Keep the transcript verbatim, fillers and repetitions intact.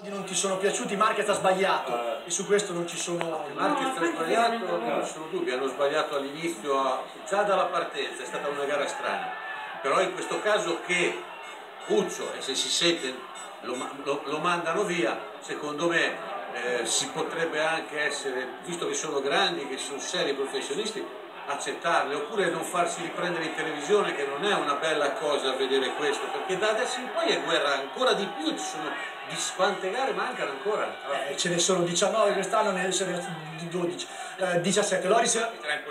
Non ti sono piaciuti, Marquez ha sbagliato e su questo non ci sono... Marquez ha sbagliato, non ci sono dubbi, hanno sbagliato all'inizio, già dalla partenza, è stata una gara strana, però in questo caso che Puccio, e se si sente lo, lo, lo mandano via, secondo me eh, si potrebbe anche essere, visto che sono grandi, che sono seri professionisti, accettarle, oppure non farsi riprendere in televisione, che non è una bella cosa vedere questo, perché da adesso in poi è guerra ancora di più, ci sono di quante gare mancano ancora? Eh, ce ne sono diciannove quest'anno, ne sono dodici, eh, diciassette. Loris...